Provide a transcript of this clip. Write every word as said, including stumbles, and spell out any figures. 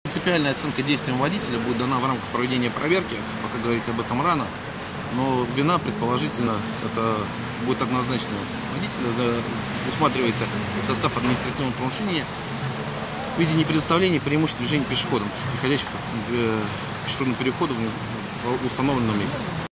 Принципиальная оценка действиям водителя будет дана в рамках проведения проверки, пока говорить об этом рано, но вина, предположительно, это будет однозначно водителя, за, усматривается состав административного правонарушения в виде непредоставления преимуществ движения пешеходам, переходящих э, пешеходным переходом в установленном месте.